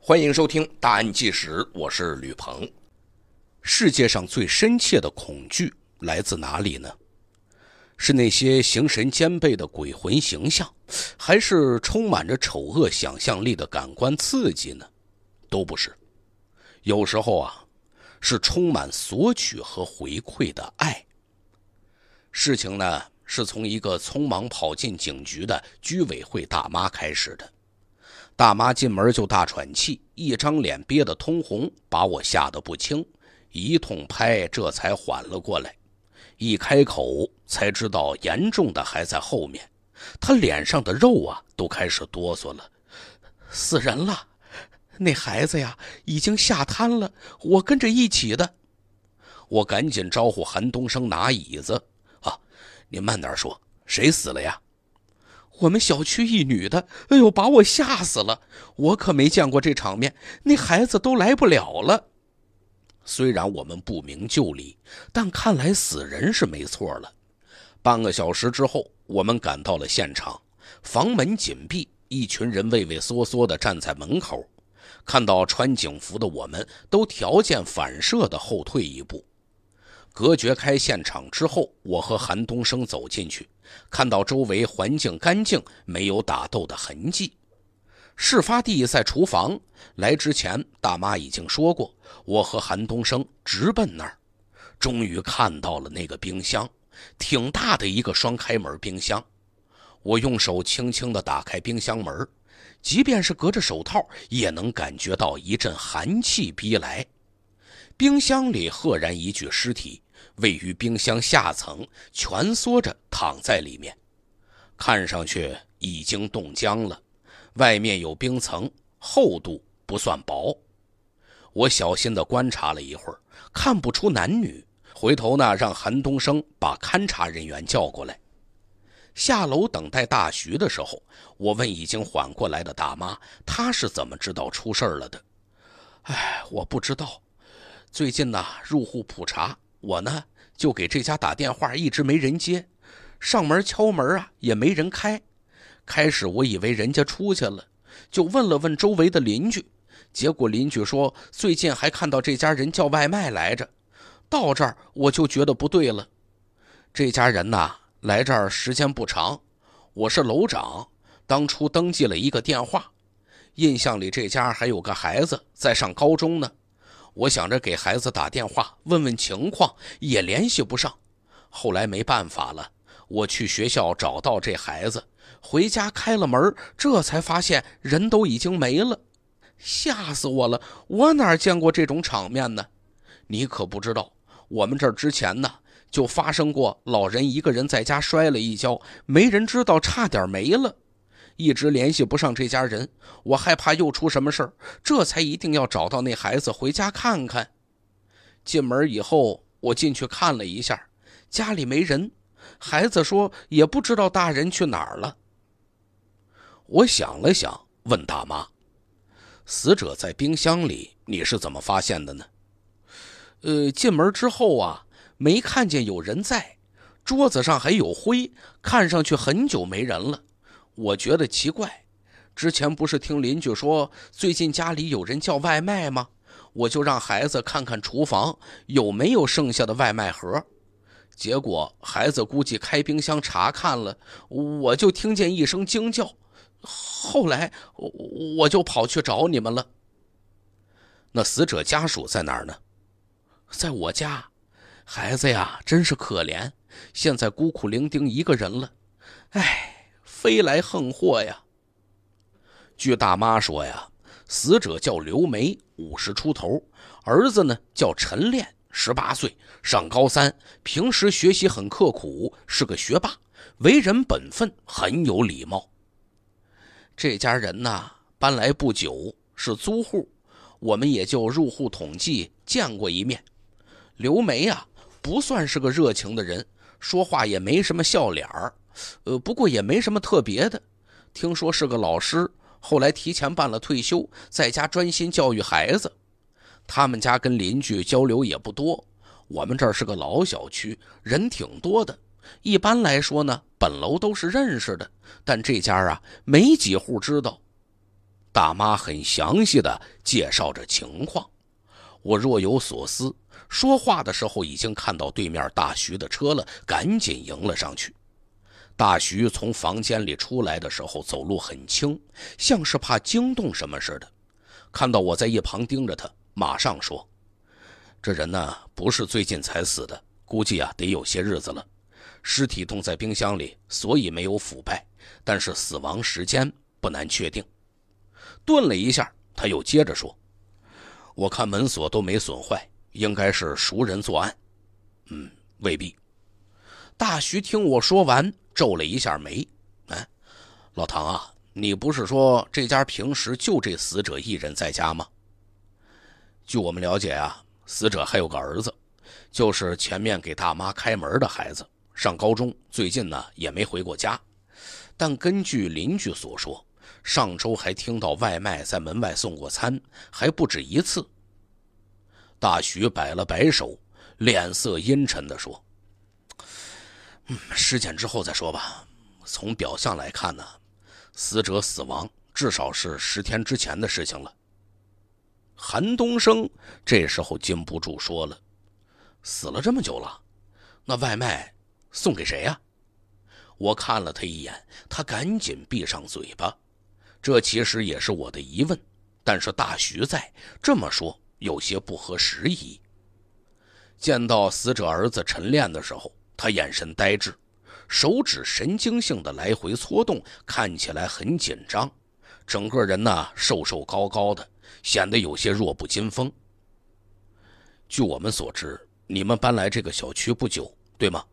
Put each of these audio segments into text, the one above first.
欢迎收听《大案纪实》，我是吕鹏。世界上最深切的恐惧来自哪里呢？是那些形神兼备的鬼魂形象，还是充满着丑恶想象力的感官刺激呢？都不是。有时候是充满索取和回馈的爱。事情呢，是从一个匆忙跑进警局的居委会大妈开始的。大妈进门就大喘气，一张脸憋得通红，把我吓得不轻，一通拍这才缓了过来。一开口才知道严重的还在后面，她脸上的肉都开始哆嗦了。死人了，那孩子已经吓瘫了，我跟着一起的。我赶紧招呼韩东升拿椅子。您慢点说，谁死了呀？我们小区一女的，哎呦，把我吓死了！我可没见过这场面，那孩子都来不了了。虽然我们不明就里，但看来死人是没错了。半个小时之后，我们赶到了现场，房门紧闭，一群人畏畏缩缩地站在门口，看到穿警服的我们，都条件反射地后退一步。隔绝开现场之后，我和韩东升走进去，看到周围环境干净，没有打斗的痕迹。事发地在厨房，来之前大妈已经说过，我和韩东升直奔那儿。终于看到了那个冰箱，挺大的一个双开门冰箱。我用手轻轻地打开冰箱门，即便是隔着手套，也能感觉到一阵寒气逼来。冰箱里赫然一具尸体，位于冰箱下层，蜷缩着躺在里面，看上去已经冻僵了，外面有冰层，厚度不算薄。我小心地观察了一会儿，看不出男女，回头呢让韩东升把勘察人员叫过来。下楼等待大徐的时候，我问已经缓过来的大妈，她是怎么知道出事了的？我不知道。最近入户普查，我呢就给这家打电话，一直没人接，上门敲门也没人开。开始我以为人家出去了，就问了问周围的邻居，结果邻居说最近还看到这家人叫外卖来着。到这儿我就觉得不对了，这家人来这儿时间不长，我是楼长，当初登记了一个电话，印象里这家还有个孩子在上高中呢。我想着给孩子打电话问问情况，也联系不上。后来没办法了，我去学校找到这孩子，回家开了门，这才发现人都已经没了。吓死我了，我哪见过这种场面呢？你可不知道，我们这儿之前就发生过老人一个人在家摔了一跤，没人知道，差点没了。一直联系不上这家人，我害怕又出什么事儿，这才一定要找到那孩子回家看看。进门以后，我进去看了一下，家里没人，孩子说也不知道大人去哪儿了。我想了想，问大妈，死者在冰箱里，你是怎么发现的呢？进门之后没看见有人在，桌子上还有灰，看上去很久没人了。我觉得奇怪，之前不是听邻居说最近家里有人叫外卖吗？我就让孩子看看厨房有没有剩下的外卖盒，结果孩子估计开冰箱查看了，我就听见一声惊叫，后来我就跑去找你们了。那死者家属在哪儿呢？在我家。孩子真是可怜，现在孤苦伶仃一个人了，飞来横祸呀。据大妈说死者叫刘梅，50出头，儿子呢叫陈炼，18岁，上高3，平时学习很刻苦，是个学霸，为人本分，很有礼貌。这家人搬来不久，是租户，我们也就入户统计见过一面。刘梅不算是个热情的人，说话也没什么笑脸儿，不过也没什么特别的。听说是个老师，后来提前办了退休，在家专心教育孩子。他们家跟邻居交流也不多，我们这儿是个老小区，人挺多的。一般来说呢，本楼都是认识的，但这家没几户知道。 大妈很详细地介绍着情况。我若有所思，说话的时候已经看到对面大徐的车了，赶紧迎了上去。大徐从房间里出来的时候走路很轻，像是怕惊动什么似的。看到我在一旁盯着他，马上说：这人呢，不是最近才死的，估计得有些日子了。尸体冻在冰箱里，所以没有腐败，但是死亡时间不难确定。顿了一下，他又接着说：我看门锁都没损坏，应该是熟人作案。未必。大徐听我说完，皱了一下眉。老唐啊，你不是说这家平时就这死者一人在家吗？据我们了解死者还有个儿子，就是前面给大妈开门的孩子，上高中，最近呢也没回过家。但根据邻居所说，上周还听到外卖在门外送过餐，还不止一次。大徐摆了摆手，脸色阴沉地说：尸检之后再说吧。从表象来看呢，死者死亡至少是10天之前的事情了。韩东升这时候禁不住说了：死了这么久了，那外卖送给谁呀？我看了他一眼，他赶紧闭上嘴巴。这其实也是我的疑问，但是大徐在这么说有些不合时宜。见到死者儿子陈炼的时候，他眼神呆滞，手指神经性的来回搓动，看起来很紧张，整个人呢瘦瘦高高的，显得有些弱不禁风。据我们所知，你们搬来这个小区不久，对吗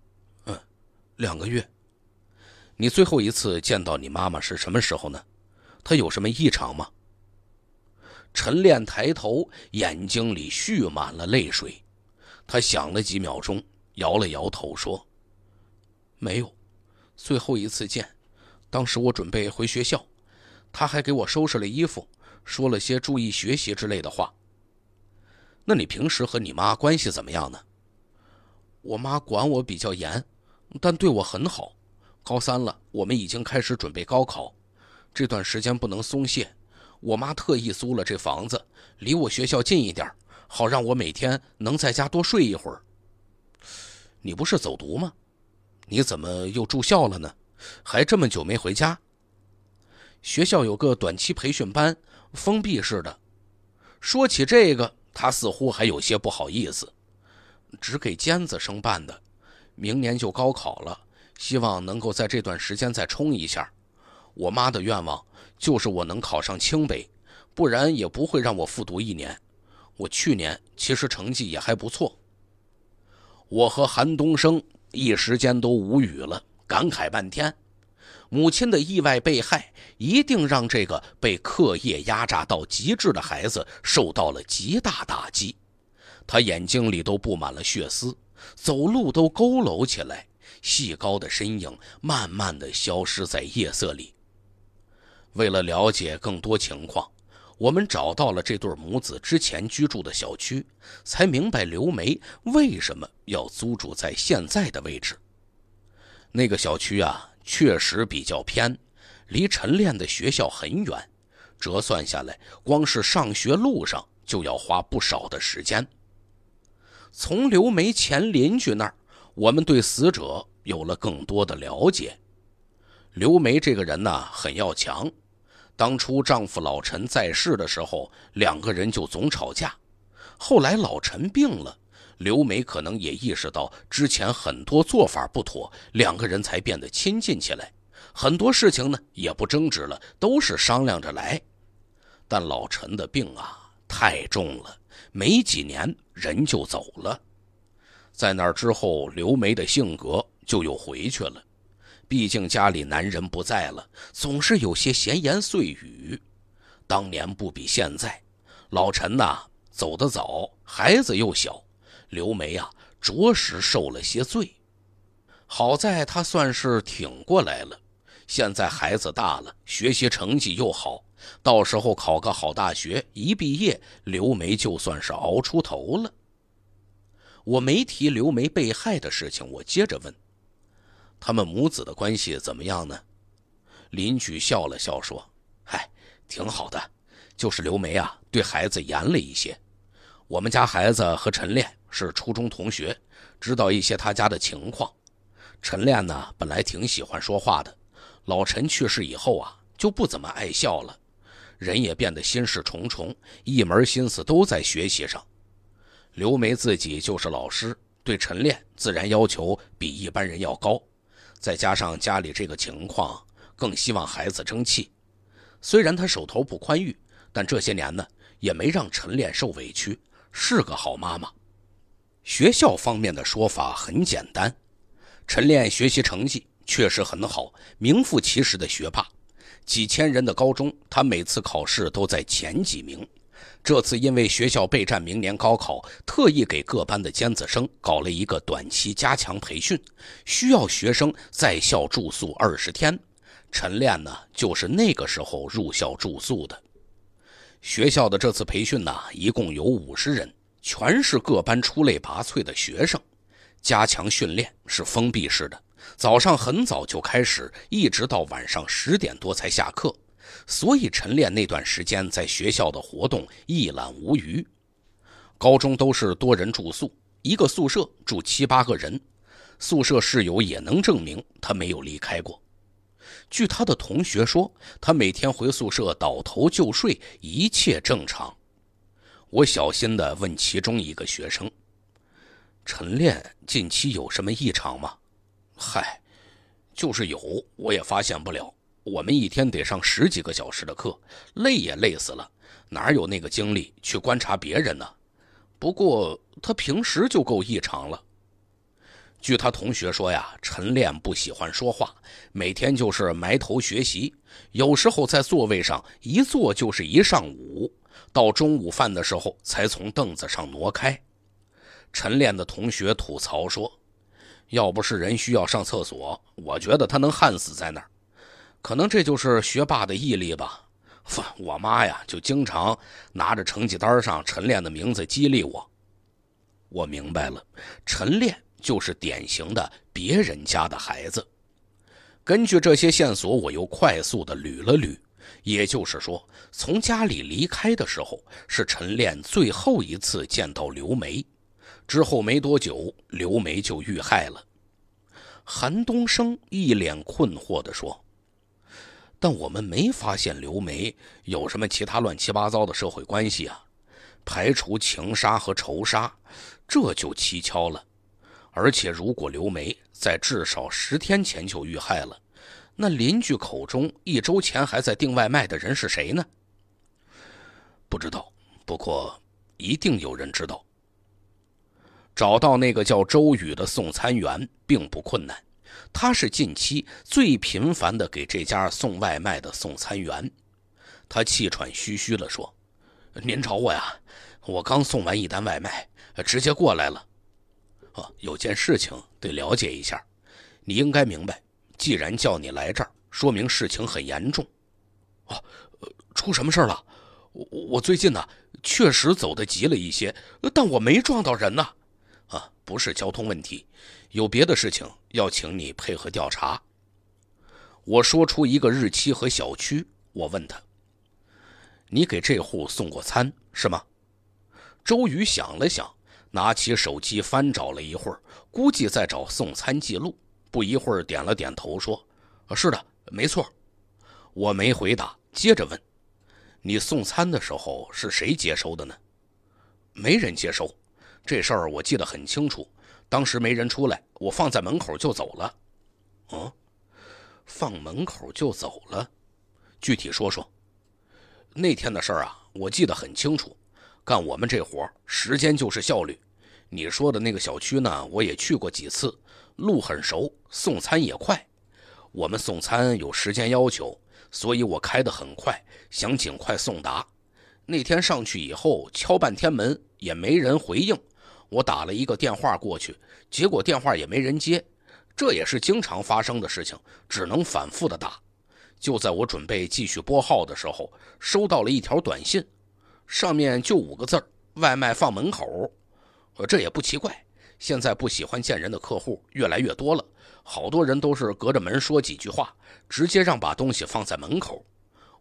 ？2个月。你最后一次见到你妈妈是什么时候呢？她有什么异常吗？陈炼抬头，眼睛里蓄满了泪水。他想了几秒钟，摇了摇头说：没有，最后一次见，当时我准备回学校，他还给我收拾了衣服，说了些注意学习之类的话。那你平时和你妈关系怎么样呢？我妈管我比较严，但对我很好。高3了，我们已经开始准备高考，这段时间不能松懈。我妈特意租了这房子，离我学校近一点，好让我每天能在家多睡一会儿。你不是走读吗？你怎么又住校了呢？还这么久没回家？学校有个短期培训班，封闭式的。说起这个，他似乎还有些不好意思。只给尖子生办的，明年就高考了，希望能够在这段时间再冲一下。我妈的愿望就是我能考上清北，不然也不会让我复读1年。我去年其实成绩也还不错。我和韩东升一时间都无语了，感慨半天。母亲的意外被害，一定让这个被课业压榨到极致的孩子受到了极大打击。他眼睛里都布满了血丝，走路都佝偻起来，细高的身影慢慢地消失在夜色里。为了了解更多情况，我们找到了这对母子之前居住的小区，才明白刘梅为什么要租住在现在的位置。那个小区确实比较偏，离陈炼的学校很远，折算下来，光是上学路上就要花不少的时间。从刘梅前邻居那儿，我们对死者有了更多的了解。刘梅这个人很要强，当初丈夫老陈在世的时候，2个人就总吵架。后来老陈病了，刘梅可能也意识到之前很多做法不妥，2个人才变得亲近起来。很多事情呢也不争执了，都是商量着来。但老陈的病太重了，没几年人就走了。在那之后，刘梅的性格就又回去了。毕竟家里男人不在了，总是有些闲言碎语。当年不比现在，老陈走得早，孩子又小，刘梅着实受了些罪。好在她算是挺过来了，现在孩子大了，学习成绩又好，到时候考个好大学，一毕业，刘梅就算是熬出头了。我没提刘梅被害的事情，我接着问：他们母子的关系怎么样呢？邻居笑了笑说：嗨， 挺好的，就是刘梅啊，对孩子严了一些。我们家孩子和陈练是初中同学，知道一些他家的情况。陈练呢，本来挺喜欢说话的，老陈去世以后啊，就不怎么爱笑了，人也变得心事重重，一门心思都在学习上。刘梅自己就是老师，对陈练自然要求比一般人要高，再加上家里这个情况，更希望孩子争气。虽然他手头不宽裕，但这些年呢，也没让陈练受委屈，是个好妈妈。学校方面的说法很简单，陈练学习成绩确实很好，名副其实的学霸。几千人的高中，他每次考试都在前几名。这次因为学校备战明年高考，特意给各班的尖子生搞了一个短期加强培训，需要学生在校住宿20天。陈练呢，就是那个时候入校住宿的。学校的这次培训呢，一共有50人，全是各班出类拔萃的学生。加强训练是封闭式的，早上很早就开始，一直到晚上10点多才下课。所以陈练那段时间在学校的活动一览无余。高中都是多人住宿，一个宿舍住7、8个人，宿舍室友也能证明他没有离开过。据他的同学说，他每天回宿舍倒头就睡，一切正常。我小心地问其中一个学生，陈练近期有什么异常吗？嗨，就是有，我也发现不了。我们一天得上10几个小时的课，累也累死了，哪有那个精力去观察别人呢？不过他平时就够异常了。据他同学说呀，陈练不喜欢说话，每天就是埋头学习，有时候在座位上一坐就是一上午，到中午饭的时候才从凳子上挪开。陈练的同学吐槽说，要不是人需要上厕所，我觉得他能焊死在那儿。可能这就是学霸的毅力吧。我妈呀，就经常拿着成绩单上陈练的名字激励我。我明白了，陈练就是典型的别人家的孩子。根据这些线索，我又快速地捋了捋，也就是说，从家里离开的时候，是陈练最后一次见到刘梅。之后没多久，刘梅就遇害了。韩东升一脸困惑地说，但我们没发现刘梅有什么其他乱七八糟的社会关系啊，排除情杀和仇杀，这就蹊跷了。而且如果刘梅在至少10天前就遇害了，那邻居口中1周前还在订外卖的人是谁呢？不知道，不过一定有人知道。找到那个叫周宇的送餐员并不困难，他是近期最频繁的给这家送外卖的送餐员。他气喘吁吁地说，您找我呀？我刚送完一单外卖，直接过来了。有件事情得了解一下，你应该明白，既然叫你来这儿，说明事情很严重。出什么事了？我最近呢，确实走得急了一些，但我没撞到人呢。不是交通问题，有别的事情要请你配合调查。我说出一个日期和小区，我问他，你给这户送过餐是吗？周宇想了想，拿起手机翻找了一会儿，估计在找送餐记录，不一会儿点了点头说，是的，没错。我没回答，接着问，你送餐的时候是谁接收的呢？没人接收，这事儿我记得很清楚，当时没人出来，我放在门口就走了。放门口就走了？具体说说。那天的事儿啊，我记得很清楚，干我们这活时间就是效率。你说的那个小区呢，我也去过几次，路很熟，送餐也快。我们送餐有时间要求，所以我开得很快，想尽快送达。那天上去以后敲半天门也没人回应，我打了一个电话过去，结果电话也没人接。这也是经常发生的事情，只能反复的打。就在我准备继续拨号的时候，收到了一条短信，上面就5个字，外卖放门口。这也不奇怪，现在不喜欢见人的客户越来越多了，好多人都是隔着门说几句话，直接让把东西放在门口。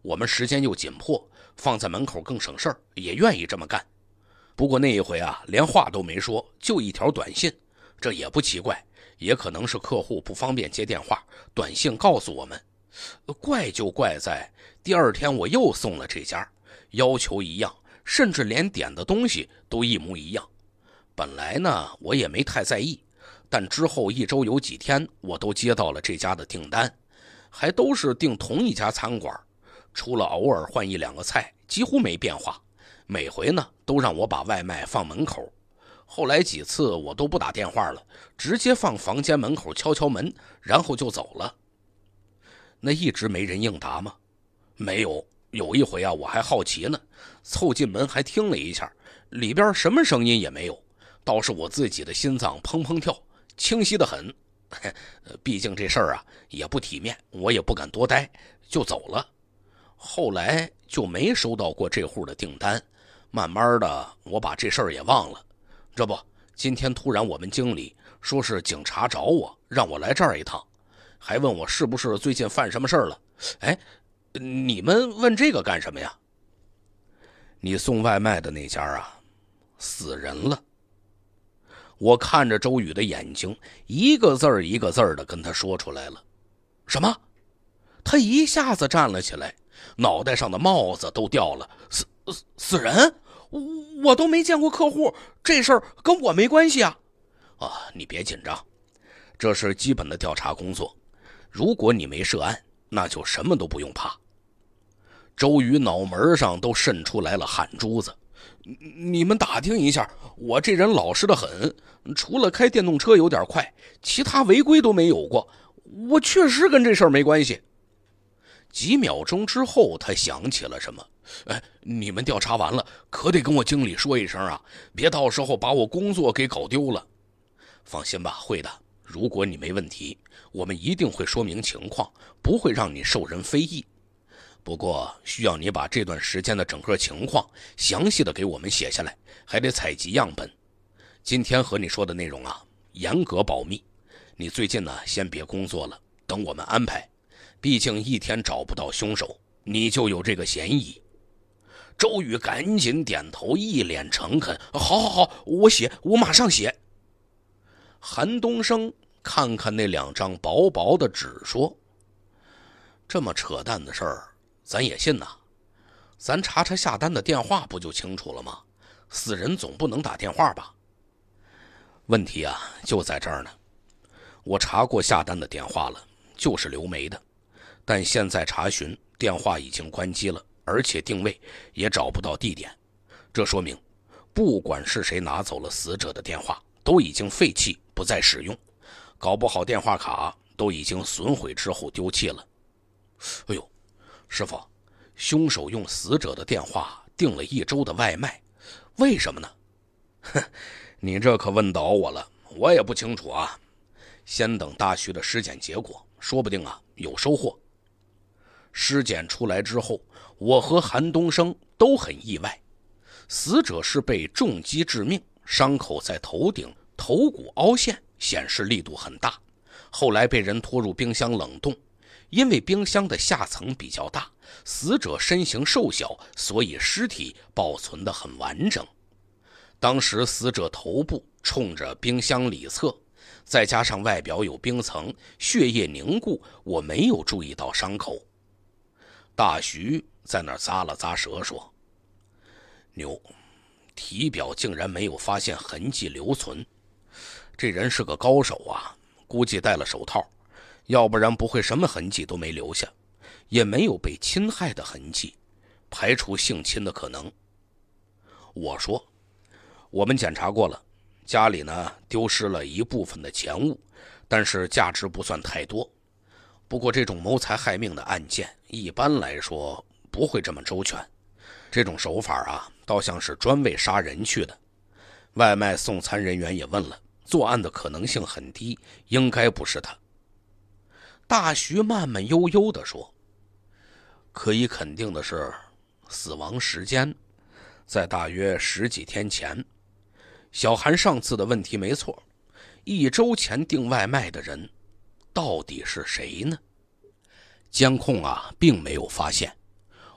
我们时间又紧迫，放在门口更省事儿，也愿意这么干。不过那一回啊，连话都没说，就一条短信，这也不奇怪，也可能是客户不方便接电话，短信告诉我们。怪就怪在第二天我又送了这家，要求一样，甚至连点的东西都一模一样。本来呢，我也没太在意，但之后一周有几天，我都接到了这家的订单，还都是订同一家餐馆，除了偶尔换1-2个菜，几乎没变化。每回呢，都让我把外卖放门口。后来几次我都不打电话了，直接放房间门口敲敲门，然后就走了。那一直没人应答吗？没有。有一回啊，我还好奇呢，凑近门还听了一下，里边什么声音也没有，倒是我自己的心脏砰砰跳，清晰得很。毕竟这事儿啊也不体面，我也不敢多待，就走了。后来就没收到过这户的订单，慢慢的我把这事儿也忘了。这不，今天突然我们经理说是警察找我，让我来这儿一趟，还问我是不是最近犯什么事儿了。哎，你们问这个干什么呀？你送外卖的那家啊，死人了。我看着周宇的眼睛，一个字儿一个字儿的跟他说出来了。什么？他一下子站了起来，脑袋上的帽子都掉了。死人？我都没见过客户，这事儿跟我没关系啊。你别紧张，这是基本的调查工作，如果你没涉案，那就什么都不用怕。周宇脑门上都渗出来了汗珠子。你们打听一下，我这人老实得很，除了开电动车有点快，其他违规都没有过，我确实跟这事儿没关系。几秒钟之后，他想起了什么。你们调查完了，可得跟我经理说一声啊，别到时候把我工作给搞丢了。放心吧，会的，如果你没问题，我们一定会说明情况，不会让你受人非议。不过需要你把这段时间的整个情况详细的给我们写下来，还得采集样本。今天和你说的内容啊，严格保密。你最近呢，先别工作了，等我们安排。毕竟一天找不到凶手，你就有这个嫌疑。周宇赶紧点头，一脸诚恳。好，我马上写。韩东升看看那2张薄薄的纸说，这么扯淡的事儿咱也信呐，咱查查下单的电话不就清楚了吗？死人总不能打电话吧？问题啊就在这儿呢。我查过下单的电话了，就是刘梅的，但现在查询电话已经关机了，而且定位也找不到地点。这说明不管是谁拿走了死者的电话，都已经废弃不再使用，搞不好电话卡都已经损毁之后丢弃了。哎呦，师傅，凶手用死者的电话订了1周的外卖，为什么呢？你这可问倒我了，我也不清楚啊。先等大徐的尸检结果，说不定啊有收获。尸检出来之后，我和韩东升都很意外，死者是被重击致命，伤口在头顶，头骨凹陷，显示力度很大。后来被人拖入冰箱冷冻，因为冰箱的下层比较大，死者身形瘦小，所以尸体保存得很完整。当时死者头部冲着冰箱里侧，再加上外表有冰层，血液凝固，我没有注意到伤口。大徐在那儿咂了咂舌说，牛，体表竟然没有发现痕迹留存，这人是个高手啊，估计戴了手套，要不然不会什么痕迹都没留下，也没有被侵害的痕迹，排除性侵的可能。我说，我们检查过了，家里呢丢失了一部分的钱物，但是价值不算太多。不过这种谋财害命的案件一般来说不会这么周全，这种手法啊倒像是专为杀人去的。外卖送餐人员也问了，作案的可能性很低，应该不是他。大徐慢慢悠悠地说，可以肯定的是，死亡时间在大约10几天前。小韩上次的问题没错，1周前订外卖的人到底是谁呢？监控啊并没有发现，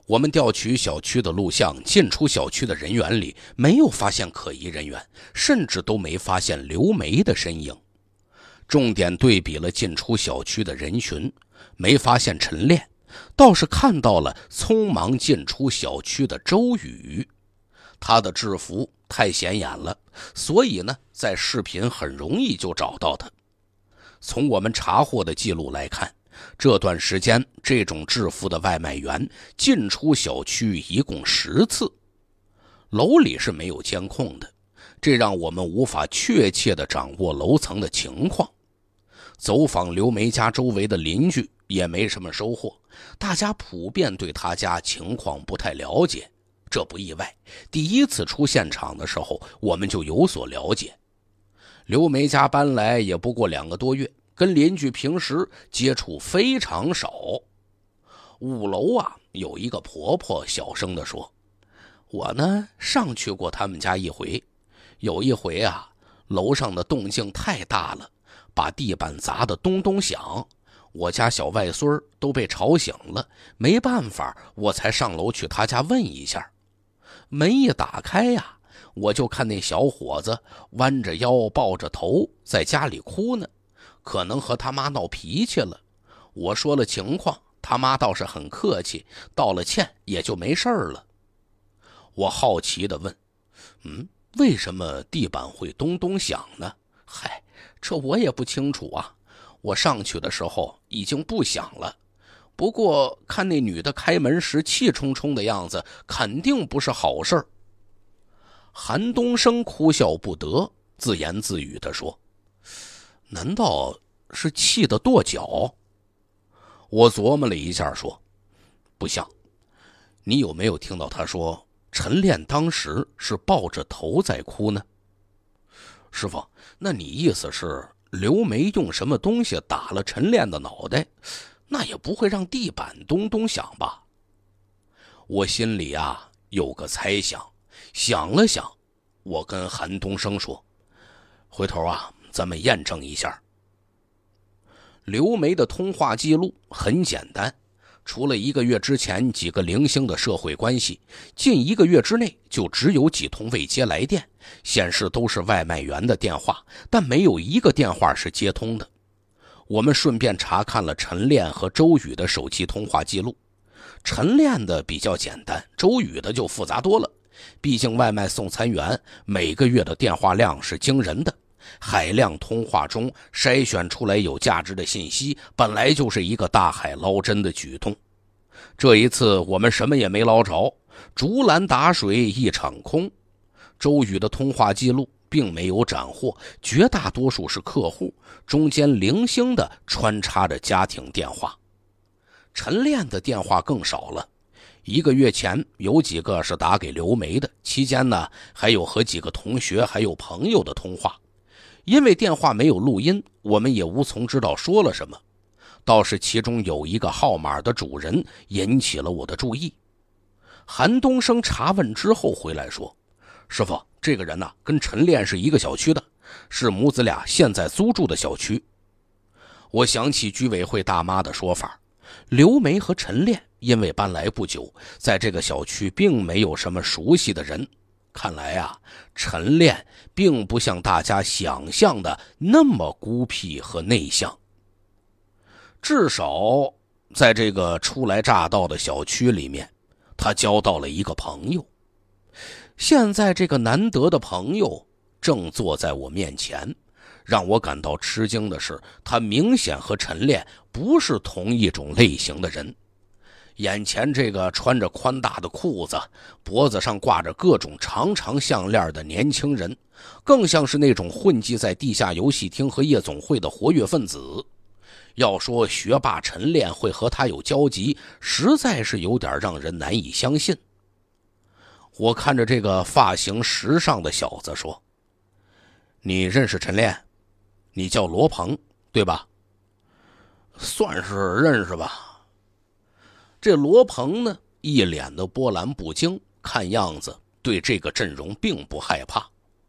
我们调取小区的录像，进出小区的人员里没有发现可疑人员，甚至都没发现刘梅的身影。重点对比了进出小区的人群，没发现陈炼，倒是看到了匆忙进出小区的周宇。他的制服太显眼了，所以呢，在视频很容易就找到他。从我们查获的记录来看，这段时间这种制服的外卖员进出小区一共10次。楼里是没有监控的，这让我们无法确切地掌握楼层的情况。走访刘梅家周围的邻居也没什么收获，大家普遍对他家情况不太了解。这不意外，第一次出现场的时候我们就有所了解。刘梅家搬来也不过2个多月，跟邻居平时接触非常少。5楼啊，有一个婆婆小声地说，我呢上去过他们家一回，有一回啊，楼上的动静太大了，把地板砸得咚咚响，我家小外孙都被吵醒了，没办法，我才上楼去他家问一下。门一打开呀，我就看那小伙子弯着腰抱着头在家里哭呢，可能和他妈闹脾气了。我说了情况，他妈倒是很客气，道了歉也就没事了。我好奇地问，为什么地板会咚咚响呢？嗨，这我也不清楚啊，我上去的时候已经不响了。不过看那女的开门时气冲冲的样子，肯定不是好事儿。韩东升哭笑不得，自言自语地说，难道是气得跺脚？我琢磨了一下说，不像。你有没有听到他说陈炼当时是抱着头在哭呢？师傅，那你意思是刘梅用什么东西打了陈炼的脑袋，那也不会让地板咚咚响吧？我心里啊有个猜想，想了想，我跟韩东升说，回头啊咱们验证一下。刘梅的通话记录很简单，除了1个月之前几个零星的社会关系，近1个月之内就只有几通未接来电，显示都是外卖员的电话，但没有一个电话是接通的。我们顺便查看了陈炼和周宇的手机通话记录，陈炼的比较简单，周宇的就复杂多了。毕竟外卖送餐员每个月的电话量是惊人的，海量通话中筛选出来有价值的信息，本来就是一个大海捞针的举动。这一次我们什么也没捞着，竹篮打水一场空。周宇的通话记录并没有斩获，绝大多数是客户，中间零星的穿插着家庭电话。陈炼的电话更少了，1个月前有几个是打给刘梅的，期间呢还有和几个同学还有朋友的通话。因为电话没有录音，我们也无从知道说了什么，倒是其中有一个号码的主人引起了我的注意。韩东升查问之后回来说，师傅，这个人呢跟陈炼是一个小区的，是母子俩现在租住的小区。我想起居委会大妈的说法，刘梅和陈炼因为搬来不久，在这个小区并没有什么熟悉的人。看来啊，陈炼并不像大家想象的那么孤僻和内向。至少在这个初来乍到的小区里面，他交到了一个朋友。现在这个难得的朋友正坐在我面前，让我感到吃惊的是，他明显和陈炼不是同一种类型的人。眼前这个穿着宽大的裤子，脖子上挂着各种长长项链的年轻人，更像是那种混迹在地下游戏厅和夜总会的活跃分子。要说学霸陈炼会和他有交集，实在是有点让人难以相信。我看着这个发型时尚的小子说，你认识陈炼？你叫罗鹏对吧？算是认识吧。这罗鹏呢，一脸的波澜不惊，看样子对这个阵容并不害怕。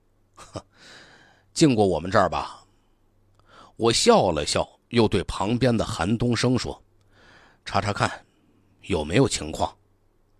进过我们这儿吧？我笑了笑，又对旁边的韩东升说，查查看有没有情况。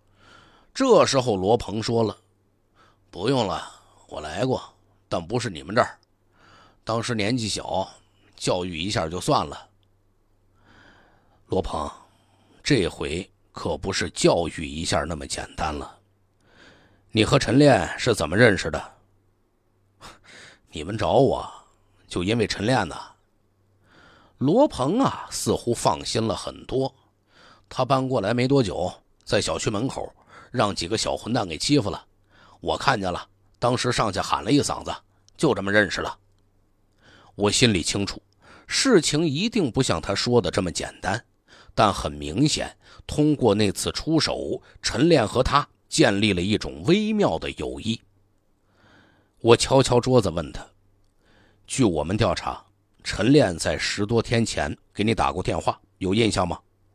这时候罗鹏说了：“不用了，我来过，但不是你们这儿。当时年纪小，教育一下就算了。”罗鹏，这回可不是教育一下那么简单了。你和陈炼是怎么认识的？你们找我，就因为陈炼呢？罗鹏啊，似乎放心了很多。他搬过来没多久，在小区门口让几个小混蛋给欺负了，我看见了，当时上去喊了一嗓子，就这么认识了。我心里清楚，事情一定不像他说的这么简单，但很明显，通过那次出手，陈炼和他建立了一种微妙的友谊。我敲敲桌子问他：“据我们调查，陈炼在10多天前给你打过电话，有印象吗？”“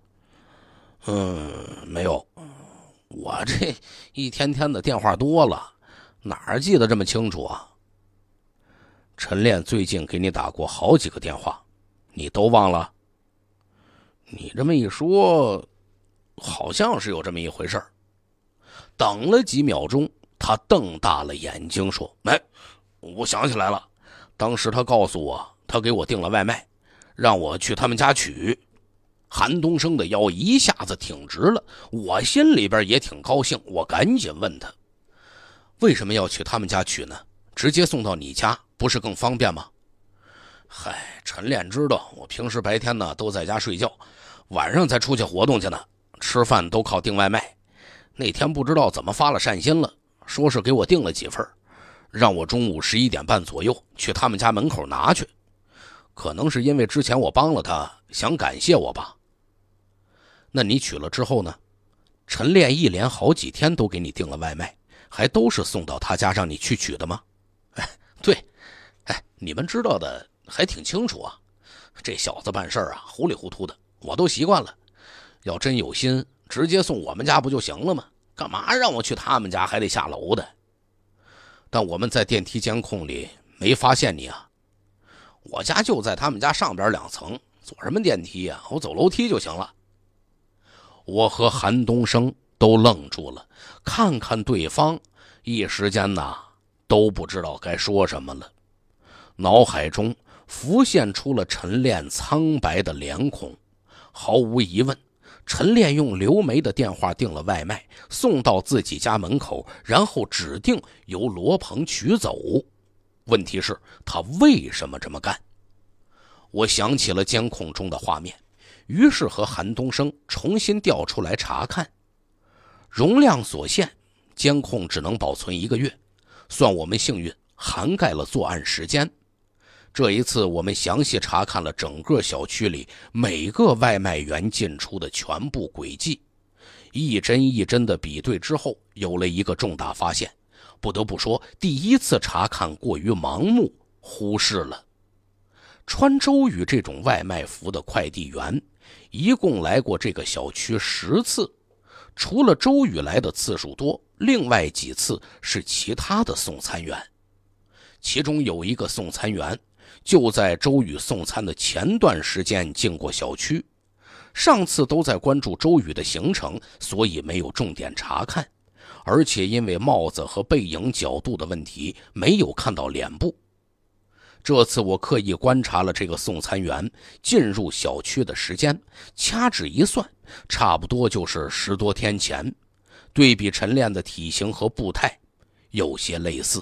没有，我这一天天的电话多了，哪记得这么清楚啊？”“陈炼最近给你打过好几个电话，你都忘了？”“你这么一说，好像是有这么一回事儿。”等了几秒钟，他瞪大了眼睛说：“我想起来了，当时他告诉我，他给我订了外卖，让我去他们家取。”韩东升的腰一下子挺直了，我心里边也挺高兴，我赶紧问他：“为什么要去他们家取呢？直接送到你家不是更方便吗？”“嗨，陈炼知道我平时白天呢都在家睡觉，晚上才出去活动去呢，吃饭都靠订外卖。那天不知道怎么发了善心了，说是给我订了几份，让我中午11点半左右去他们家门口拿去。可能是因为之前我帮了他，想感谢我吧。”“那你取了之后呢？陈炼一连好几天都给你订了外卖，还都是送到他家让你去取的吗？”“对，你们知道的还挺清楚啊。这小子办事啊，糊里糊涂的，我都习惯了。要真有心，直接送我们家不就行了吗？干嘛让我去他们家还得下楼的？但我们在电梯监控里没发现你啊。”“我家就在他们家上边2层，坐什么电梯啊？我走楼梯就行了。”我和韩东升都愣住了，看看对方，一时间呐都不知道该说什么了。脑海中浮现出了陈炼苍白的脸孔。毫无疑问，陈炼用刘梅的电话订了外卖，送到自己家门口，然后指定由罗鹏取走。问题是，他为什么这么干？我想起了监控中的画面，于是和韩东升重新调出来查看。容量所限，监控只能保存1个月，算我们幸运，涵盖了作案时间。这一次我们详细查看了整个小区里每个外卖员进出的全部轨迹，一帧一帧的比对之后，有了一个重大发现。不得不说，第一次查看过于盲目，忽视了穿周宇这种外卖服的快递员一共来过这个小区10次，除了周宇来的次数多，另外几次是其他的送餐员。其中有一个送餐员就在周宇送餐的前段时间进过小区，上次都在关注周宇的行程，所以没有重点查看，而且因为帽子和背影角度的问题，没有看到脸部。这次我刻意观察了这个送餐员进入小区的时间，掐指一算，差不多就是10多天前。对比陈炼的体型和步态，有些类似。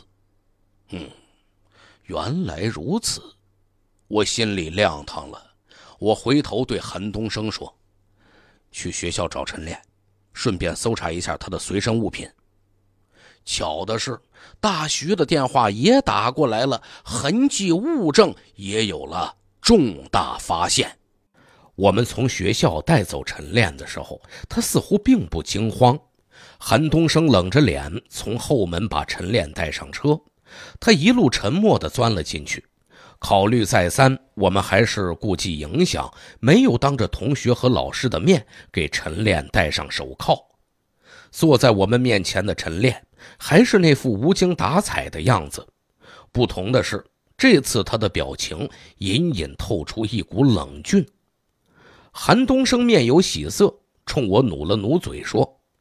原来如此，我心里亮堂了。我回头对韩东升说：“去学校找陈炼，顺便搜查一下他的随身物品。”巧的是，大徐的电话也打过来了，痕迹物证也有了重大发现。我们从学校带走陈炼的时候，他似乎并不惊慌。韩东升冷着脸从后门把陈炼带上车，他一路沉默地钻了进去。考虑再三，我们还是顾忌影响，没有当着同学和老师的面给陈炼戴上手铐。坐在我们面前的陈炼还是那副无精打采的样子，不同的是，这次他的表情隐隐透出一股冷峻。韩东升面有喜色，冲我努了努嘴说：“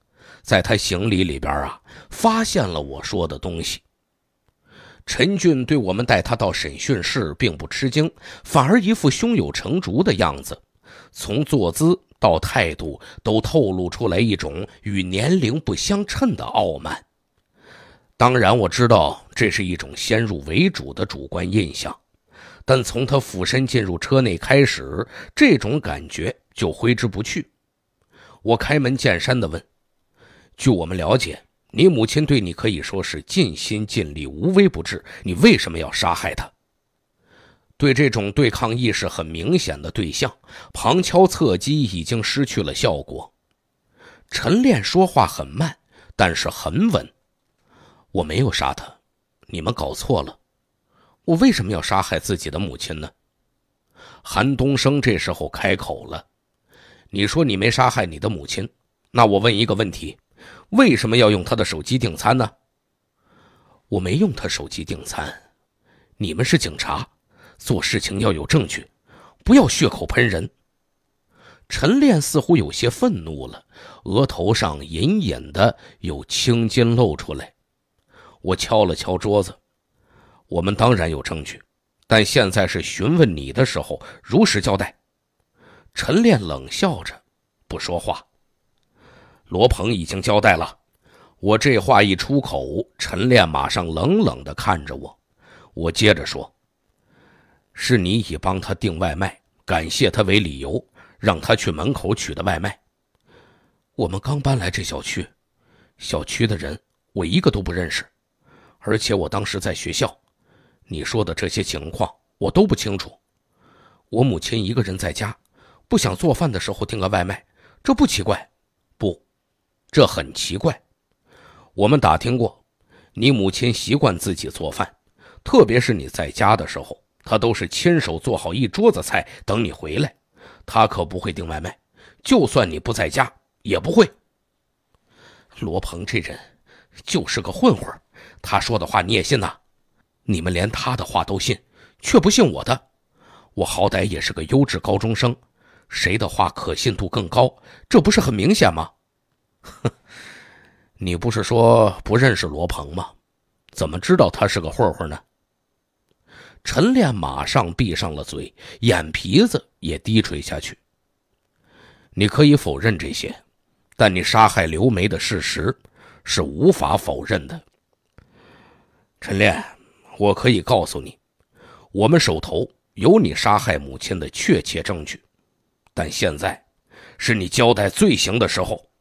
在他行李里边发现了我说的东西。陈俊对我们带他到审讯室并不吃惊，反而一副胸有成竹的样子，从坐姿到态度都透露出来一种与年龄不相称的傲慢。当然我知道这是一种先入为主的主观印象，但从他俯身进入车内开始，这种感觉就挥之不去。我开门见山地问，据我们了解，你母亲对你可以说是尽心尽力，无微不至，你为什么要杀害她？对这种对抗意识很明显的对象，旁敲侧击已经失去了效果。陈炼说话很慢，但是很稳。我没有杀她，你们搞错了。我为什么要杀害自己的母亲呢？韩东升这时候开口了，你说你没杀害你的母亲，那我问一个问题，为什么要用她的手机订餐呢？我没用她手机订餐。你们是警察，做事情要有证据，不要血口喷人。陈炼似乎有些愤怒了，额头上隐隐的有青筋露出来。我敲了敲桌子，我们当然有证据，但现在是询问你的时候，如实交代。陈炼冷笑着不说话。罗鹏已经交代了。我这话一出口，陈炼马上冷冷地看着我。我接着说，是你以帮他订外卖，感谢他为理由，让他去门口取的外卖。我们刚搬来这小区，小区的人我一个都不认识，而且我当时在学校，你说的这些情况我都不清楚。我母亲一个人在家，不想做饭的时候订个外卖，这不奇怪？不，这很奇怪。我们打听过，你母亲习惯自己做饭，特别是你在家的时候，她都是亲手做好一桌子菜等你回来，她可不会订外卖，就算你不在家也不会。罗鹏这人就是个混混，他说的话你也信呐？你们连他的话都信，却不信我的。我好歹也是个优质高中生，谁的话可信度更高，这不是很明显吗？哼，你不是说不认识罗鹏吗？怎么知道他是个混混呢？陈炼马上闭上了嘴，眼皮子也低垂下去。你可以否认这些，但你杀害刘梅的事实是无法否认的。陈炼，我可以告诉你，我们手头有你杀害母亲的确切证据，但现在是你交代罪行的时候。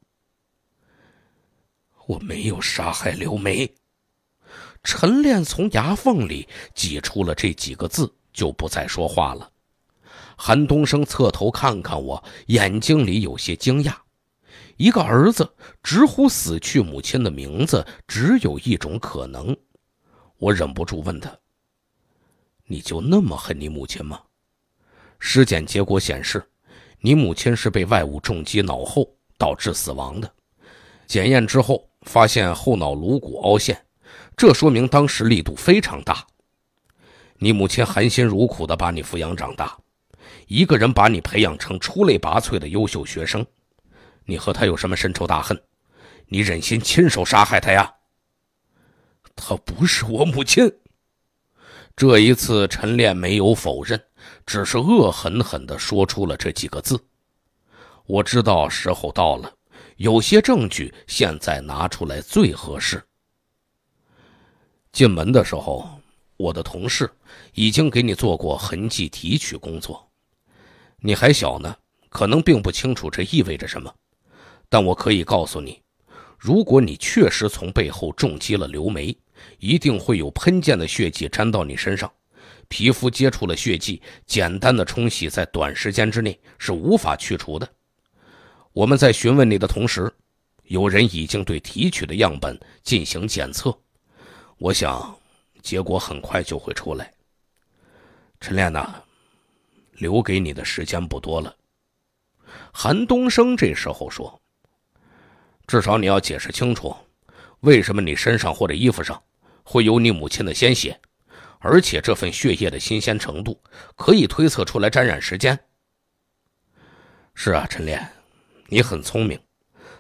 我没有杀害刘梅。陈炼从牙缝里挤出了这几个字，就不再说话了。韩东升侧头看看我，眼睛里有些惊讶。一个儿子直呼死去母亲的名字，只有一种可能。我忍不住问他，你就那么恨你母亲吗？尸检结果显示，你母亲是被外物重击脑后导致死亡的。检验之后发现后脑颅骨凹陷，这说明当时力度非常大。你母亲含辛茹苦地把你抚养长大，一个人把你培养成出类拔萃的优秀学生，你和他有什么深仇大恨？你忍心亲手杀害他呀？她不是我母亲。这一次陈炼没有否认，只是恶狠狠地说出了这几个字。我知道时候到了，有些证据现在拿出来最合适。进门的时候，我的同事已经给你做过痕迹提取工作。你还小呢，可能并不清楚这意味着什么，但我可以告诉你，如果你确实从背后重击了刘梅，一定会有喷溅的血迹沾到你身上，皮肤接触了血迹，简单的冲洗在短时间之内是无法去除的。我们在询问你的同时，有人已经对提取的样本进行检测，我想结果很快就会出来。陈炼呐，留给你的时间不多了。韩东升这时候说，至少你要解释清楚，为什么你身上或者衣服上会有你母亲的鲜血，而且这份血液的新鲜程度可以推测出来沾染时间。是啊，陈炼，你很聪明，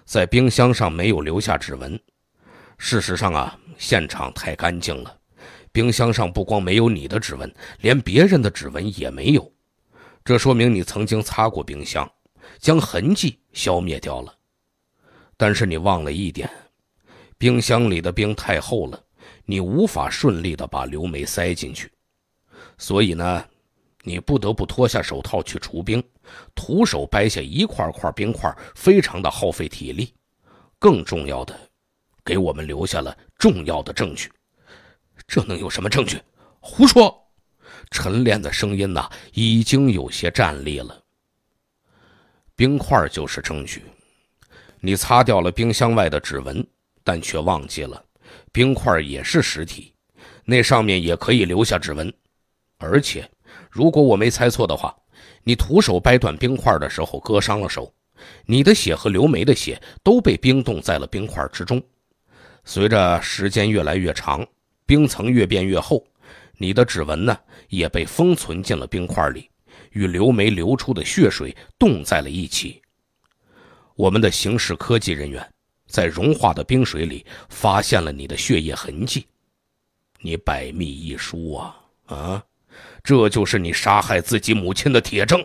在冰箱上没有留下指纹。事实上啊，现场太干净了，冰箱上不光没有你的指纹，连别人的指纹也没有。这说明你曾经擦过冰箱，将痕迹消灭掉了。但是你忘了一点，冰箱里的冰太厚了，你无法顺利地把刘梅塞进去。所以呢，你不得不脱下手套去除冰，徒手掰下一块块冰块，非常的耗费体力。更重要的，给我们留下了重要的证据。这能有什么证据？胡说！陈炼的声音已经有些战栗了。冰块就是证据。你擦掉了冰箱外的指纹，但却忘记了冰块也是实体，那上面也可以留下指纹。而且如果我没猜错的话，你徒手掰断冰块的时候割伤了手，你的血和刘梅的血都被冰冻在了冰块之中。随着时间越来越长，冰层越变越厚，你的指纹也被封存进了冰块里，与刘梅流出的血水冻在了一起。我们的刑事科技人员在融化的冰水里发现了你的血液痕迹。你百密一疏啊！这就是你杀害自己母亲的铁证。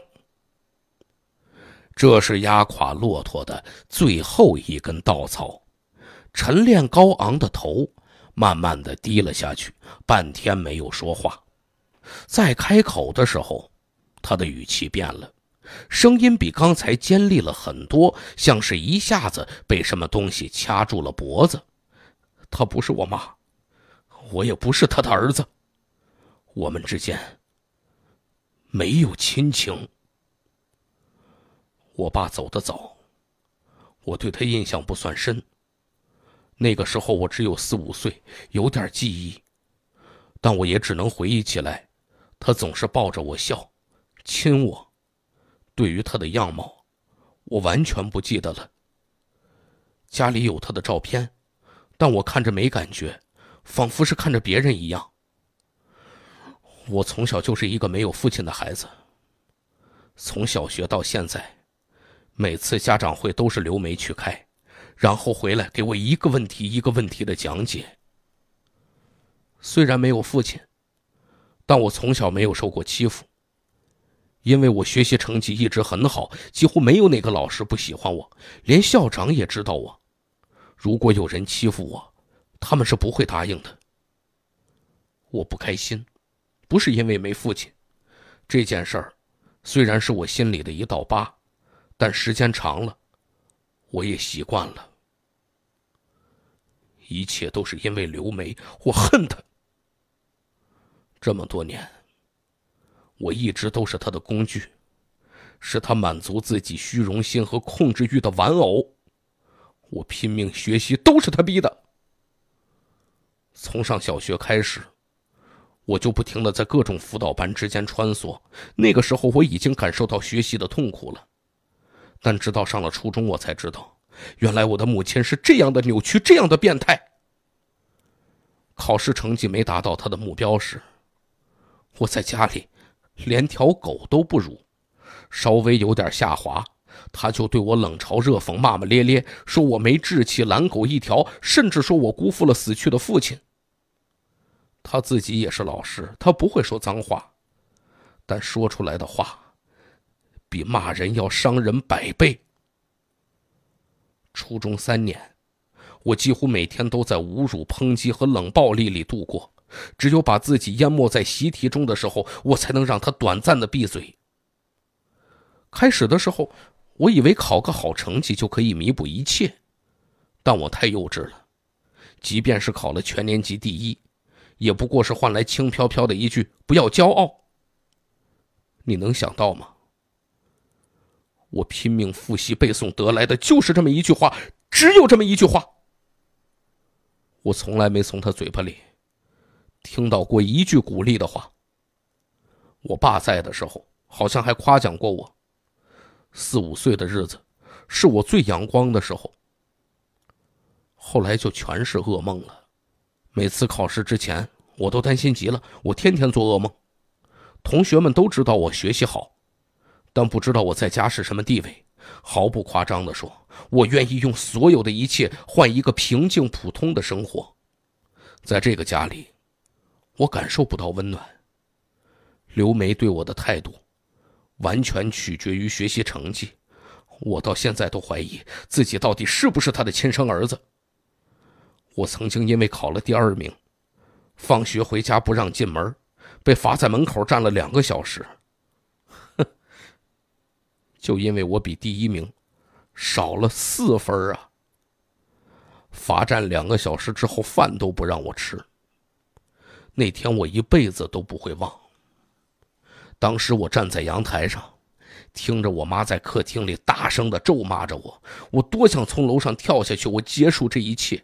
这是压垮骆驼的最后一根稻草。陈炼高昂的头慢慢地低了下去，半天没有说话。再开口的时候，他的语气变了，声音比刚才尖利了很多，像是一下子被什么东西掐住了脖子。她不是我妈，我也不是她的儿子，我们之间没有亲情。我爸走得早，我对他印象不算深。那个时候我只有4、5岁，有点记忆，但我也只能回忆起来，他总是抱着我笑，亲我。对于他的样貌，我完全不记得了。家里有他的照片，但我看着没感觉，仿佛是看着别人一样。我从小就是一个没有父亲的孩子，从小学到现在，每次家长会都是刘梅去开，然后回来给我一个问题一个问题的讲解。虽然没有父亲，但我从小没有受过欺负，因为我学习成绩一直很好，几乎没有哪个老师不喜欢我，连校长也知道我。如果有人欺负我，他们是不会答应的。我不开心，不是因为没父亲，这件事儿虽然是我心里的一道疤，但时间长了，我也习惯了。一切都是因为刘梅，我恨她。这么多年，我一直都是她的工具，是她满足自己虚荣心和控制欲的玩偶。我拼命学习都是她逼的。从上小学开始，我就不停地在各种辅导班之间穿梭，那个时候我已经感受到学习的痛苦了。但直到上了初中，我才知道，原来我的母亲是这样的扭曲，这样的变态。考试成绩没达到她的目标时，我在家里连条狗都不如，稍微有点下滑，她就对我冷嘲热讽，骂骂咧咧，说我没志气，懒狗一条，甚至说我辜负了死去的父亲。她自己也是老师，她不会说脏话，但说出来的话比骂人要伤人100倍。初中3年，我几乎每天都在侮辱、抨击和冷暴力里度过，只有把自己淹没在习题中的时候，我才能让他短暂的闭嘴。开始的时候，我以为考个好成绩就可以弥补一切，但我太幼稚了。即便是考了全年级第1，也不过是换来轻飘飘的一句“不要骄傲”。你能想到吗？我拼命复习背诵得来的就是这么一句话，只有这么一句话。我从来没从他嘴巴里听到过一句鼓励的话。我爸在的时候好像还夸奖过我，4、5岁的日子是我最阳光的时候。后来就全是噩梦了，每次考试之前我都担心极了，我天天做噩梦。同学们都知道我学习好，但不知道我在家是什么地位， 毫不夸张地说，我愿意用所有的一切换一个平静普通的生活。在这个家里，我感受不到温暖。刘梅对我的态度完全取决于学习成绩，我到现在都怀疑自己到底是不是她的亲生儿子。我曾经因为考了第2名，放学回家不让进门，被罚在门口站了2个小时。就因为我比第1名少了4分啊！罚站2个小时之后，饭都不让我吃。那天我一辈子都不会忘。当时我站在阳台上，听着我妈在客厅里大声地咒骂着我，我多想从楼上跳下去，我结束这一切。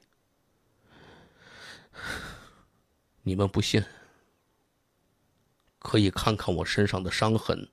你们不信，可以看看我身上的伤痕。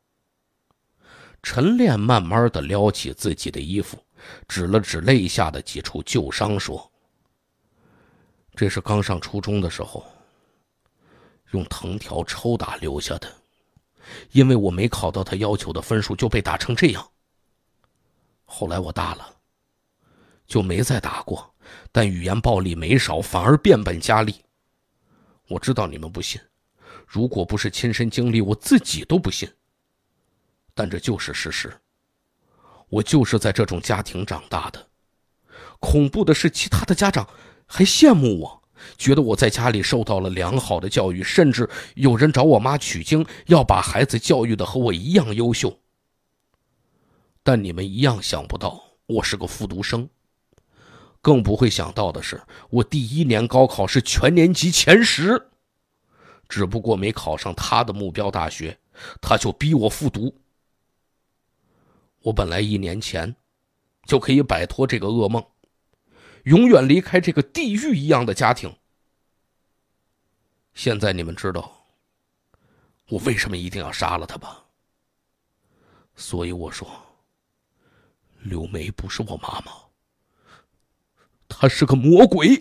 陈炼慢慢地撩起自己的衣服，指了指肋下的几处旧伤，说：“这是刚上初中的时候用藤条抽打留下的，因为我没考到他要求的分数，就被打成这样。后来我大了，就没再打过，但语言暴力没少，反而变本加厉。我知道你们不信，如果不是亲身经历，我自己都不信。但这就是事实，我就是在这种家庭长大的。恐怖的是，其他的家长还羡慕我，觉得我在家里受到了良好的教育，甚至有人找我妈取经，要把孩子教育的和我一样优秀。但你们一样想不到我是个复读生，更不会想到的是，我第1年高考是全年级前10，只不过没考上他的目标大学，他就逼我复读。我本来1年前就可以摆脱这个噩梦，永远离开这个地狱一样的家庭。现在你们知道我为什么一定要杀了他吧？所以我说，刘梅不是我妈妈，她是个魔鬼。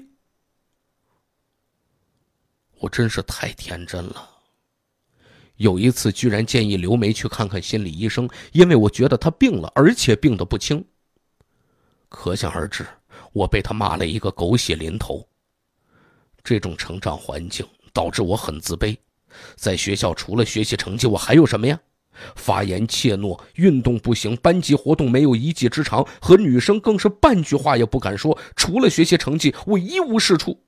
我真是太天真了，有一次居然建议刘梅去看看心理医生，因为我觉得她病了，而且病得不轻。可想而知，我被她骂了一个狗血淋头。这种成长环境导致我很自卑，在学校除了学习成绩，我还有什么呀？发言怯懦，运动不行，班级活动没有一技之长，和女生更是半句话也不敢说，除了学习成绩，我一无是处。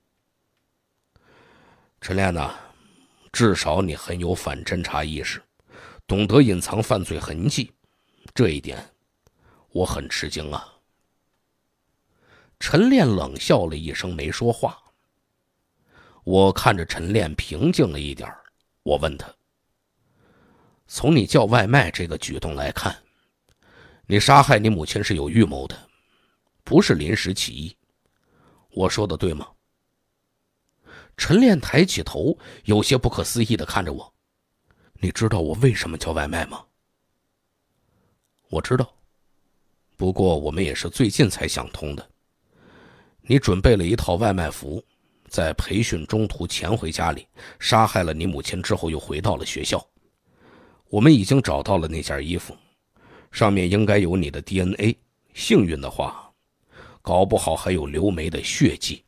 陈炼呐，至少你很有反侦查意识，懂得隐藏犯罪痕迹，这一点我很吃惊啊。陈炼冷笑了一声，没说话。我看着陈炼平静了一点，我问他：从你叫外卖这个举动来看，你杀害你母亲是有预谋的，不是临时起意，我说的对吗？陈炼抬起头，有些不可思议地看着我：你知道我为什么叫外卖吗？我知道，不过我们也是最近才想通的。你准备了一套外卖服，在培训中途潜回家里，杀害了你母亲之后又回到了学校。我们已经找到了那件衣服，上面应该有你的 DNA， 幸运的话，搞不好还有刘梅的血迹。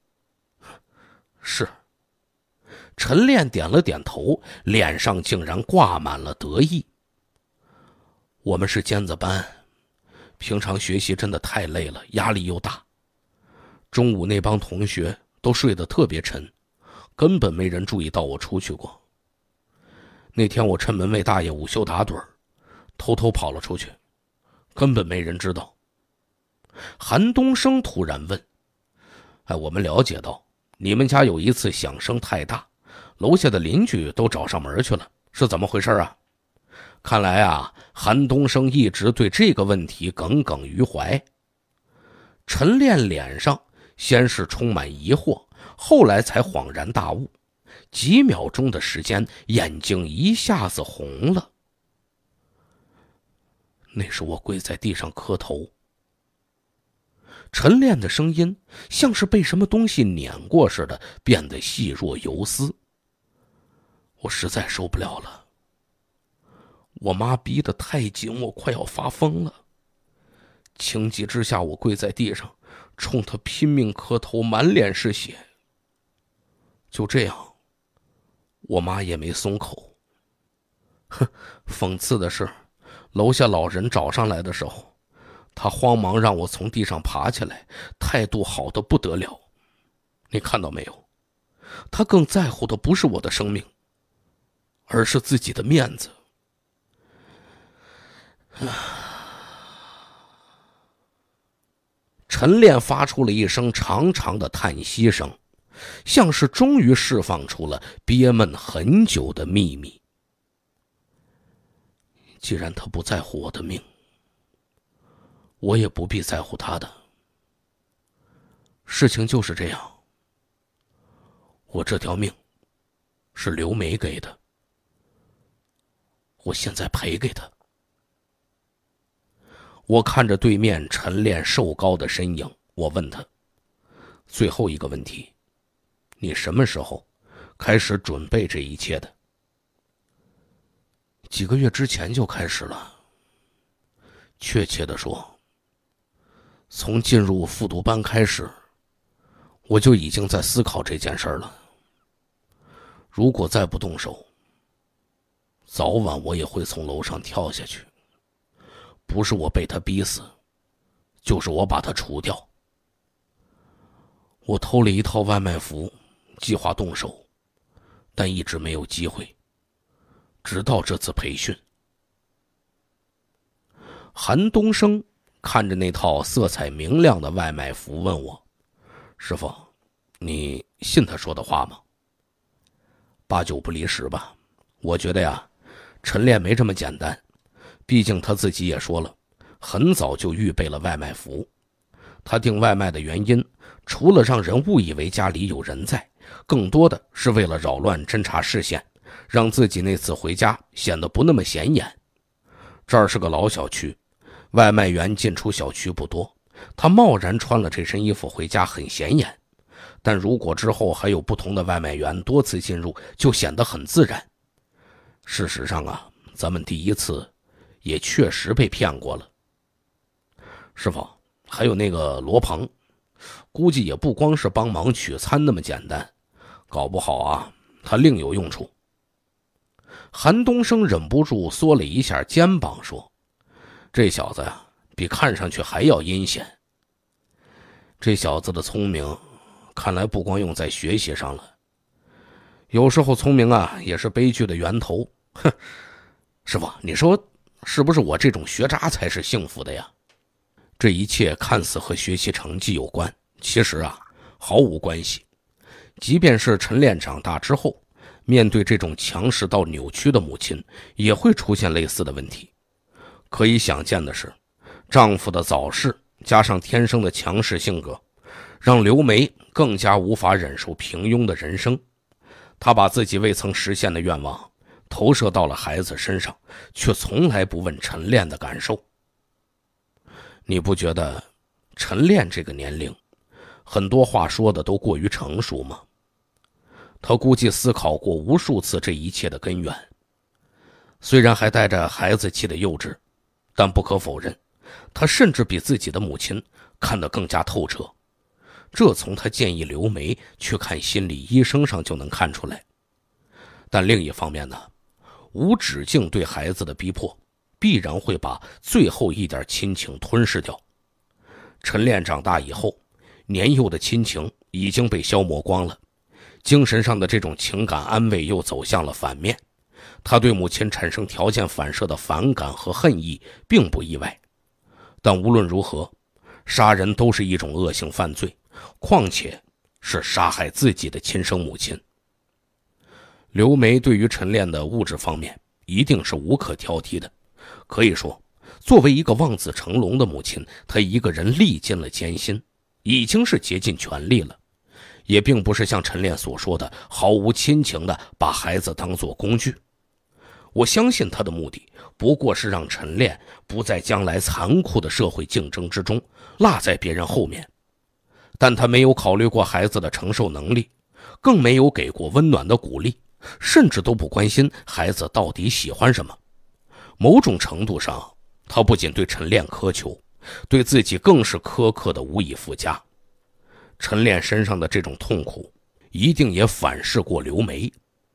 是。陈炼点了点头，脸上竟然挂满了得意。我们是尖子班，平常学习真的太累了，压力又大。中午那帮同学都睡得特别沉，根本没人注意到我出去过。那天我趁门卫大爷午休打盹，偷偷跑了出去，根本没人知道。韩东升突然问：我们了解到你们家有一次响声太大，楼下的邻居都找上门去了，是怎么回事啊？看来啊，韩东升一直对这个问题耿耿于怀。陈炼脸上先是充满疑惑，后来才恍然大悟，几秒钟的时间，眼睛一下子红了。那是我跪在地上磕头。陈炼的声音像是被什么东西碾过似的，变得细若游丝。我实在受不了了，我妈逼得太紧，我快要发疯了。 情急之下，我跪在地上，冲他拼命磕头，满脸是血。就这样，我妈也没松口。讽刺的是，楼下老人找上来的时候，他慌忙让我从地上爬起来，态度好得不得了。你看到没有？他更在乎的不是我的生命，而是自己的面子。陈炼发出了一声长长的叹息声，像是终于释放出了憋闷很久的秘密。既然他不在乎我的命，我也不必在乎他的。事情就是这样，我这条命是刘梅给的，我现在赔给他。我看着对面陈炼瘦高的身影，我问他，最后一个问题，你什么时候开始准备这一切的？几个月之前就开始了。确切的说，从进入复读班开始，我就已经在思考这件事了。如果再不动手，早晚我也会从楼上跳下去。不是我被他逼死，就是我把他除掉。我偷了一套外卖服，计划动手，但一直没有机会，直到这次培训。韩东升看着那套色彩明亮的外卖服问我，师傅，你信他说的话吗？8九不离10吧。我觉得呀，陈炼没这么简单，毕竟他自己也说了，很早就预备了外卖服。他订外卖的原因，除了让人误以为家里有人在，更多的是为了扰乱侦查视线，让自己那次回家显得不那么显眼。这儿是个老小区，外卖员进出小区不多，他贸然穿了这身衣服回家很显眼，但如果之后还有不同的外卖员多次进入，就显得很自然。事实上啊，咱们第一次也确实被骗过了。师傅，还有那个罗鹏，估计也不光是帮忙取餐那么简单，搞不好啊，他另有用处。韩东升忍不住缩了一下肩膀说，这小子呀，比看上去还要阴险。这小子的聪明，看来不光用在学习上了，有时候聪明啊，也是悲剧的源头。师傅，你说是不是我这种学渣才是幸福的呀？这一切看似和学习成绩有关，其实啊，毫无关系。即便是陈炼长大之后，面对这种强势到扭曲的母亲，也会出现类似的问题。可以想见的是，丈夫的早逝加上天生的强势性格，让刘梅更加无法忍受平庸的人生。她把自己未曾实现的愿望投射到了孩子身上，却从来不问陈炼的感受。你不觉得陈炼这个年龄，很多话说的都过于成熟吗？他估计思考过无数次这一切的根源，虽然还带着孩子气的幼稚，但不可否认，他甚至比自己的母亲看得更加透彻。这从他建议刘梅去看心理医生上就能看出来。但另一方面呢，无止境对孩子的逼迫，必然会把最后一点亲情吞噬掉。陈炼长大以后，年幼的亲情已经被消磨光了，精神上的这种情感安慰又走向了反面。他对母亲产生条件反射的反感和恨意并不意外。但无论如何，杀人都是一种恶性犯罪，况且是杀害自己的亲生母亲。刘梅对于陈炼的物质方面一定是无可挑剔的，可以说作为一个望子成龙的母亲，她一个人历尽了艰辛，已经是竭尽全力了，也并不是像陈炼所说的毫无亲情的把孩子当作工具。我相信她的目的不过是让陈炼不在将来残酷的社会竞争之中落在别人后面，但她没有考虑过孩子的承受能力，更没有给过温暖的鼓励，甚至都不关心孩子到底喜欢什么。某种程度上，他不仅对陈炼苛求， 对自己更是苛刻的无以复加。陈炼身上的这种痛苦，一定也反噬过刘梅。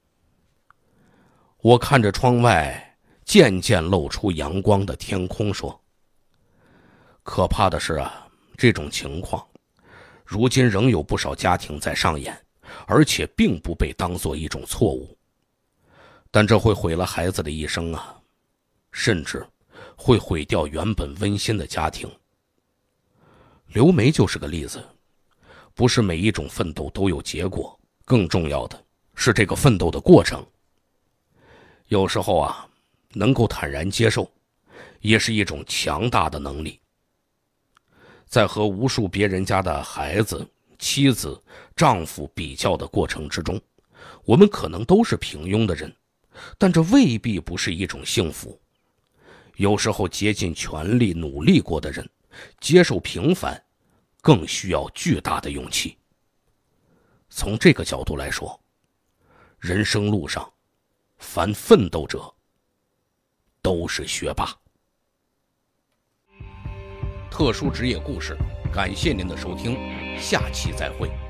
我看着窗外渐渐露出阳光的天空说，可怕的是啊，这种情况如今仍有不少家庭在上演，而且并不被当作一种错误。但这会毁了孩子的一生啊，甚至会毁掉原本温馨的家庭。刘梅就是个例子，不是每一种奋斗都有结果，更重要的是这个奋斗的过程。有时候啊，能够坦然接受，也是一种强大的能力。在和无数别人家的孩子、妻子、丈夫比较的过程之中，我们可能都是平庸的人，但这未必不是一种幸福。有时候竭尽全力努力过的人，接受平凡更需要巨大的勇气。从这个角度来说，人生路上凡奋斗者都是学霸。特殊职业故事，感谢您的收听，下期再会。